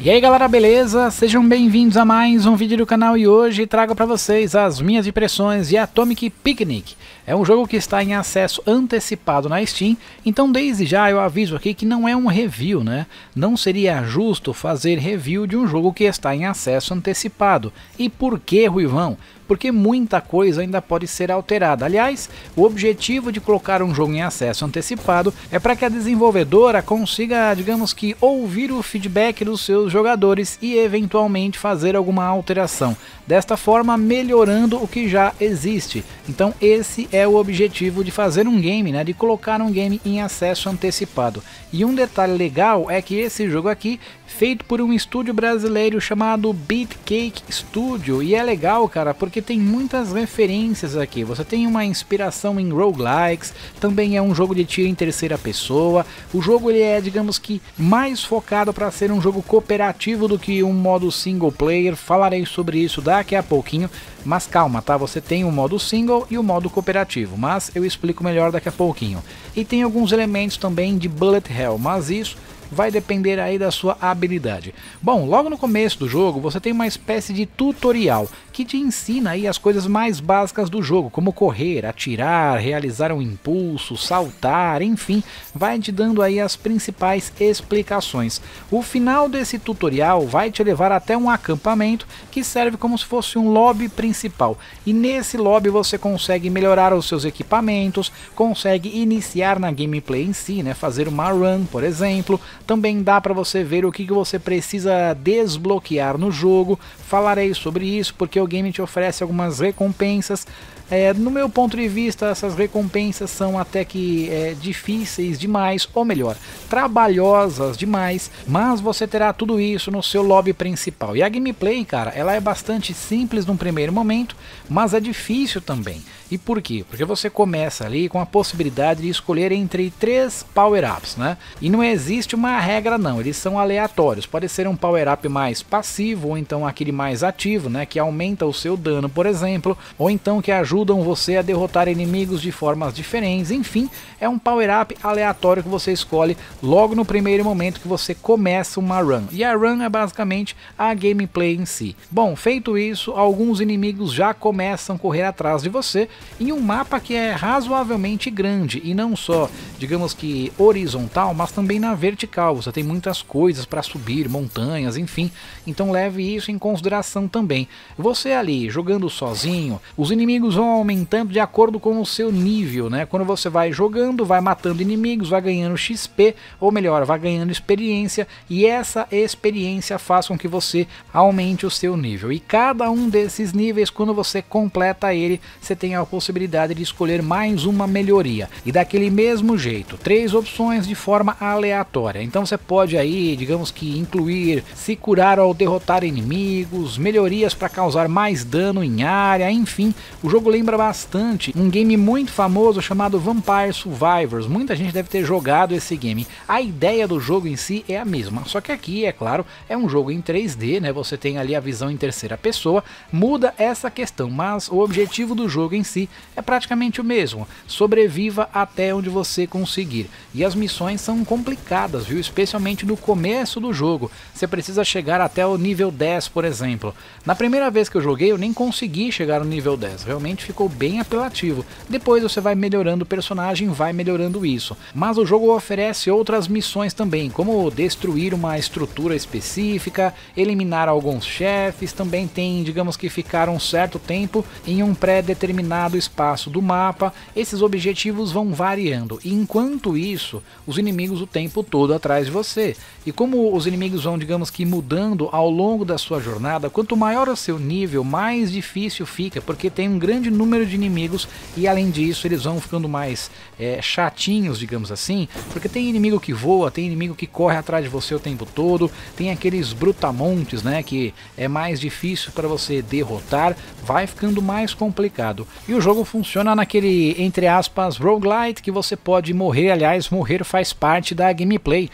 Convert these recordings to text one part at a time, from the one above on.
E aí galera, beleza? Sejam bem-vindos a mais um vídeo do canal e hoje trago para vocês as minhas impressões de Atomic Picnic. É um jogo que está em acesso antecipado na Steam, então desde já eu aviso aqui que não é um review, né? Não seria justo fazer review de um jogo que está em acesso antecipado. E por que, Ruivão? Porque muita coisa ainda pode ser alterada. Aliás, o objetivo de colocar um jogo em acesso antecipado é para que a desenvolvedora consiga, digamos que, ouvir o feedback dos seus jogadores e eventualmente fazer alguma alteração. Desta forma, melhorando o que já existe. Então esse é o objetivo de fazer um game, né? De colocar um game em acesso antecipado. E um detalhe legal é que esse jogo aqui, feito por um estúdio brasileiro chamado Beatcake Studio, e é legal, cara, porque tem muitas referências aqui. Você tem uma inspiração em roguelikes, também é um jogo de tiro em terceira pessoa. O jogo ele é, digamos que, mais focado para ser um jogo cooperativo do que um modo single player. Falarei sobre isso daqui a pouquinho, mas calma, tá? Você tem o modo single e o modo cooperativo, mas eu explico melhor daqui a pouquinho. E tem alguns elementos também de bullet hell, mas isso vai depender aí da sua habilidade. Bom, logo no começo do jogo você tem uma espécie de tutorial que te ensina aí as coisas mais básicas do jogo, como correr, atirar, realizar um impulso, saltar, enfim, vai te dando aí as principais explicações. O final desse tutorial vai te levar até um acampamento que serve como se fosse um lobby principal, e nesse lobby você consegue melhorar os seus equipamentos, consegue iniciar na gameplay em si, né, fazer uma run, por exemplo. Também dá para você ver o que você precisa desbloquear no jogo. Falarei sobre isso porque o game te oferece algumas recompensas. No meu ponto de vista, essas recompensas são até que difíceis demais, ou melhor, trabalhosas demais, mas você terá tudo isso no seu lobby principal. E a gameplay, cara, ela é bastante simples num primeiro momento, mas é difícil também. E por quê? Porque você começa ali com a possibilidade de escolher entre 3 power-ups, né? E não existe uma regra não, eles são aleatórios. Pode ser um power-up mais passivo, ou então aquele mais ativo, né? Que aumenta o seu dano, por exemplo, ou então que ajudam você a derrotar inimigos de formas diferentes. Enfim, é um power-up aleatório que você escolhe logo no primeiro momento que você começa uma run. E a run é basicamente a gameplay em si. Bom, feito isso, alguns inimigos já começam a correr atrás de você em um mapa que é razoavelmente grande, e não só, digamos que horizontal, mas também na vertical. Você tem muitas coisas para subir, montanhas, enfim, então leve isso em consideração também. Você ali jogando sozinho, os inimigos vão aumentando de acordo com o seu nível, né? Quando você vai jogando, vai matando inimigos, vai ganhando XP, ou melhor, vai ganhando experiência, e essa experiência faz com que você aumente o seu nível. E cada um desses níveis, quando você completa ele, você tem a possibilidade de escolher mais uma melhoria. E daquele mesmo jeito, 3 opções de forma aleatória. Então você pode aí, digamos que, incluir se curar ao derrotar inimigos, melhorias para causar mais dano em área, enfim. O jogo lembra bastante um game muito famoso chamado Vampire Survivors. Muita gente deve ter jogado esse game. A ideia do jogo em si é a mesma, só que aqui, é claro, é um jogo em 3D, né? Você tem ali a visão em terceira pessoa, muda essa questão, mas o objetivo do jogo em si é praticamente o mesmo: sobreviva até onde você conseguir. E as missões são complicadas, viu? Especialmente no começo do jogo. Você precisa chegar até o nível 10, por exemplo. Na primeira vez que eu joguei, eu nem consegui chegar no nível 10. Realmente ficou bem apelativo. Depois você vai melhorando o personagem, vai melhorando isso. Mas o jogo oferece outras missões também, como destruir uma estrutura específica, eliminar alguns chefes. Também tem, digamos que, ficar um certo tempo em um pré-determinado espaço do mapa. Esses objetivos vão variando, e enquanto isso, os inimigos o tempo todo atrás de você. E como os inimigos vão, digamos que, mudando ao longo da sua jornada, quanto maior o seu nível, mais difícil fica, porque tem um grande número de inimigos, e além disso eles vão ficando mais chatinhos, digamos assim, porque tem inimigo que voa, tem inimigo que corre atrás de você o tempo todo, tem aqueles brutamontes, né, que é mais difícil para você derrotar, vai ficando mais complicado. E o jogo funciona naquele, entre aspas, roguelite, que você pode morrer. Aliás, morrer faz parte da gameplay.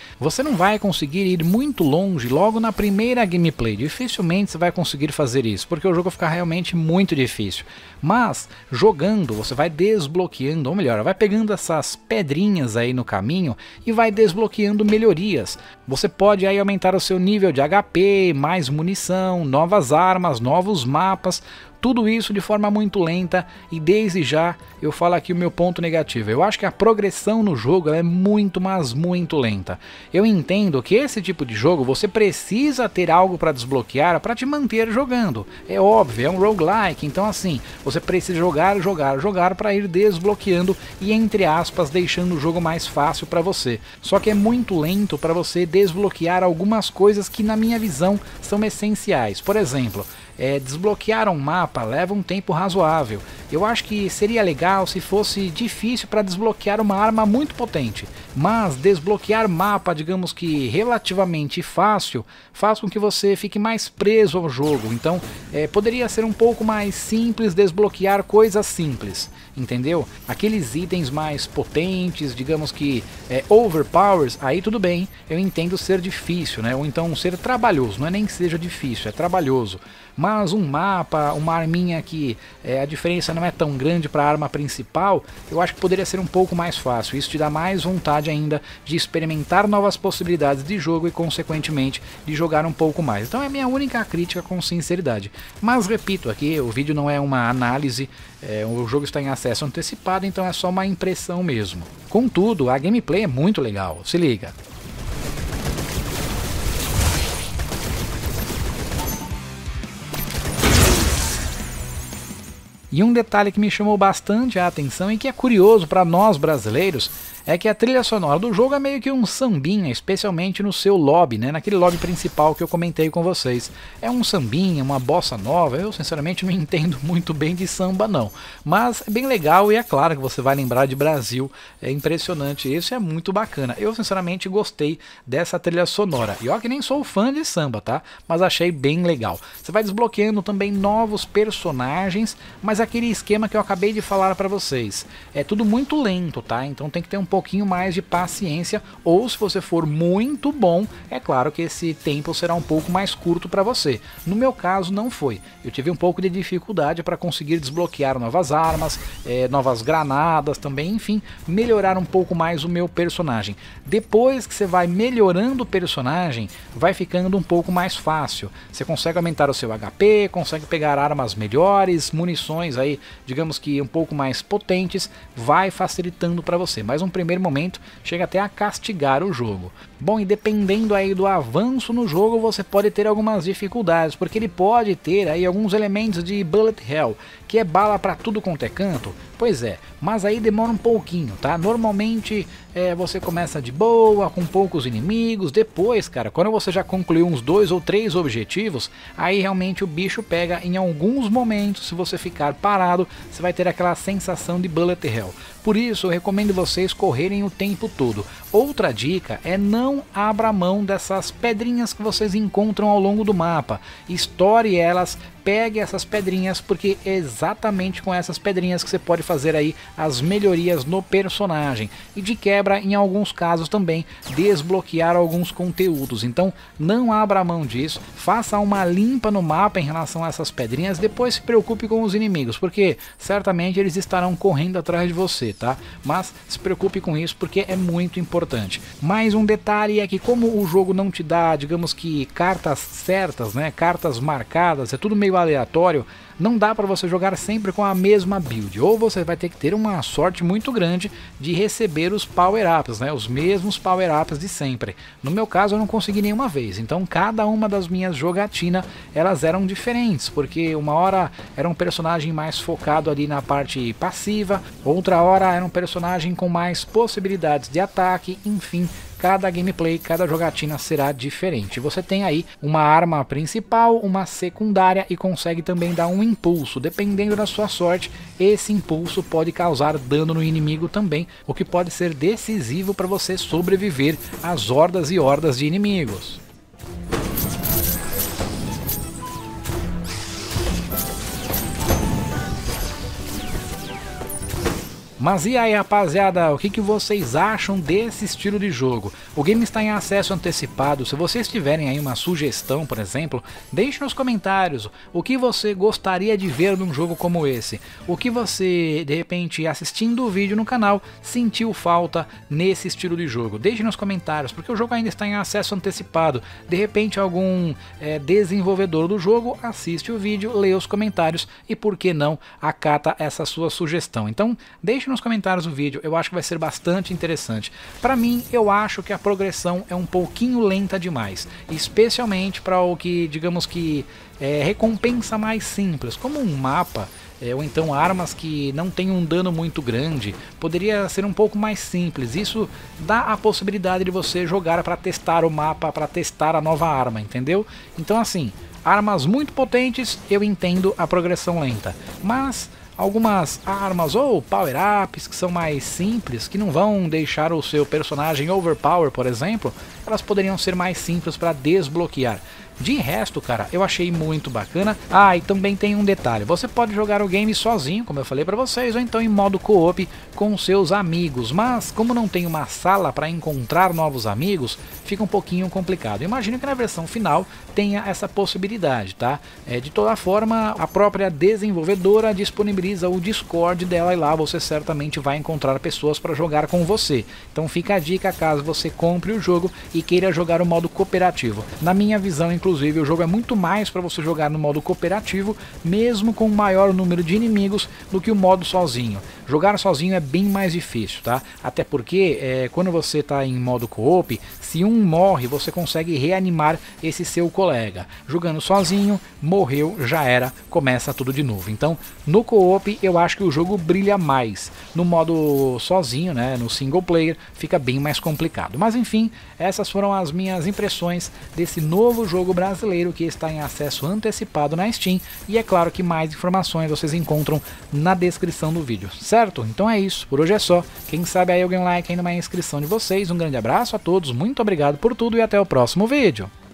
você não vai conseguir ir muito longe logo na primeira gameplay. Dificilmente você vai conseguir fazer isso, porque o jogo fica realmente muito difícil. Mas jogando, você vai desbloqueando, ou melhor, vai pegando essas pedrinhas aí no caminho e vai desbloqueando melhorias. Você pode aí aumentar o seu nível de HP, mais munição, novas armas, novos mapas. Tudo isso de forma muito lenta, e desde já eu falo aqui o meu ponto negativo. Eu acho que a progressão no jogo é muito, mas muito lenta. Eu entendo que esse tipo de jogo você precisa ter algo para desbloquear para te manter jogando. É óbvio, é um roguelike, então assim, você precisa jogar para ir desbloqueando e, entre aspas, deixando o jogo mais fácil para você. Só que é muito lento para você desbloquear algumas coisas que, na minha visão, são essenciais. Por exemplo, desbloquear um mapa leva um tempo razoável. Eu acho que seria legal se fosse difícil para desbloquear uma arma muito potente, mas desbloquear mapa, digamos que relativamente fácil, faz com que você fique mais preso ao jogo. Então poderia ser um pouco mais simples desbloquear coisas simples, entendeu? Aqueles itens mais potentes, digamos que overpowers, aí tudo bem, eu entendo ser difícil, né? Ou então ser trabalhoso, não é nem que seja difícil, é trabalhoso. Mas um mapa, uma arminha que a diferença não é tão grande para a arma principal, eu acho que poderia ser um pouco mais fácil. Isso te dá mais vontade ainda de experimentar novas possibilidades de jogo e, consequentemente, de jogar um pouco mais. Então é minha única crítica, com sinceridade. Mas repito aqui, o vídeo não é uma análise, o jogo está em acesso antecipado, então é só uma impressão mesmo. Contudo, a gameplay é muito legal, se liga. E um detalhe que me chamou bastante a atenção e que é curioso para nós brasileiros é que a trilha sonora do jogo é meio que um sambinha, especialmente no seu lobby, né? Naquele lobby principal que eu comentei com vocês. É um sambinha, uma bossa nova. Eu sinceramente não entendo muito bem de samba não, mas é bem legal e é claro que você vai lembrar de Brasil. É impressionante isso, é muito bacana. Eu sinceramente gostei dessa trilha sonora. E ó que nem sou fã de samba, tá? Mas achei bem legal. Você vai desbloqueando também novos personagens, mas aquele esquema que eu acabei de falar para vocês. É tudo muito lento, tá? Então tem que ter um pouquinho mais de paciência, ou se você for muito bom, é claro que esse tempo será um pouco mais curto para você. No meu caso não foi. Eu tive um pouco de dificuldade para conseguir desbloquear novas armas, novas granadas também, enfim, melhorar um pouco mais o meu personagem. Depois que você vai melhorando o personagem, vai ficando um pouco mais fácil. Você consegue aumentar o seu HP, consegue pegar armas melhores, munições aí, digamos que um pouco mais potentes, vai facilitando para você. Mas um primeiro momento chega até a castigar o jogo. Bom, e dependendo aí do avanço no jogo, você pode ter algumas dificuldades, porque ele pode ter aí alguns elementos de bullet hell, que é bala para tudo quanto é canto. Pois é, mas aí demora um pouquinho, tá? Normalmente você começa de boa, com poucos inimigos. Depois, cara, quando você já concluiu uns 2 ou 3 objetivos, aí realmente o bicho pega. Em alguns momentos, se você ficar parado, você vai ter aquela sensação de bullet hell. Por isso, eu recomendo vocês correrem o tempo todo. Outra dica é não abra mão dessas pedrinhas que vocês encontram ao longo do mapa. Estoure elas, pegue essas pedrinhas, porque é exatamente com essas pedrinhas que você pode fazer aí as melhorias no personagem. E de quebra, em alguns casos também, desbloquear alguns conteúdos. Então não abra mão disso, faça uma limpa no mapa em relação a essas pedrinhas, depois se preocupe com os inimigos, porque certamente eles estarão correndo atrás de você, tá? Mas se preocupe com isso, porque é muito importante. Mais um detalhe é que, como o jogo não te dá, digamos que, cartas certas, né? Cartas marcadas, é tudo meio aleatório, não dá para você jogar sempre com a mesma build, ou você vai ter que ter uma sorte muito grande de receber os power-ups, né? Os mesmos power-ups de sempre. No meu caso eu não consegui nenhuma vez, então cada uma das minhas jogatinas, elas eram diferentes, porque uma hora era um personagem mais focado ali na parte passiva, outra hora era um personagem com mais possibilidades de ataque, enfim. Cada gameplay, cada jogatina será diferente. Você tem aí uma arma principal, uma secundária e consegue também dar um impulso. Dependendo da sua sorte, esse impulso pode causar dano no inimigo também, o que pode ser decisivo para você sobreviver às hordas e hordas de inimigos. Mas e aí, rapaziada, o que vocês acham desse estilo de jogo? O game está em acesso antecipado. Se vocês tiverem aí uma sugestão, por exemplo, deixe nos comentários o que você gostaria de ver num jogo como esse. O que você, de repente, assistindo o vídeo no canal, sentiu falta nesse estilo de jogo. Deixe nos comentários, porque o jogo ainda está em acesso antecipado. De repente, algum desenvolvedor do jogo assiste o vídeo, lê os comentários e, por que não, acata essa sua sugestão. Então, deixe nos comentários o vídeo, eu acho que vai ser bastante interessante. Para mim, eu acho que a progressão é um pouquinho lenta demais, especialmente para o que, digamos que, recompensa mais simples, como um mapa, ou então armas que não tem um dano muito grande, poderia ser um pouco mais simples. Isso dá a possibilidade de você jogar para testar o mapa, para testar a nova arma, entendeu? Então assim, armas muito potentes, eu entendo a progressão lenta, mas algumas armas ou power-ups que são mais simples, que não vão deixar o seu personagem overpower, por exemplo, elas poderiam ser mais simples para desbloquear. De resto, cara, eu achei muito bacana. Ah, e também tem um detalhe, você pode jogar o game sozinho, como eu falei pra vocês, ou então em modo co-op com seus amigos, mas como não tem uma sala para encontrar novos amigos, fica um pouquinho complicado. Imagino que na versão final tenha essa possibilidade, tá? De toda forma, a própria desenvolvedora disponibiliza o Discord dela e lá você certamente vai encontrar pessoas para jogar com você. Então fica a dica caso você compre o jogo e queira jogar o modo cooperativo. Na minha visão, inclusive, o jogo é muito mais para você jogar no modo cooperativo, mesmo com um maior número de inimigos, do que o modo sozinho. Jogar sozinho é bem mais difícil, tá? Até porque quando você está em modo co-op, se um morre, você consegue reanimar esse seu colega. Jogando sozinho, morreu, já era, começa tudo de novo. Então, no co-op, eu acho que o jogo brilha mais. No modo sozinho, né, no single player, fica bem mais complicado. Mas enfim, essas foram as minhas impressões desse novo jogo brasileiro que está em acesso antecipado na Steam. E é claro que mais informações vocês encontram na descrição do vídeo, certo? Então é isso, por hoje é só. Quem sabe aí alguém like ainda mais inscrição de vocês. Um grande abraço a todos, muito obrigado por tudo e até o próximo vídeo.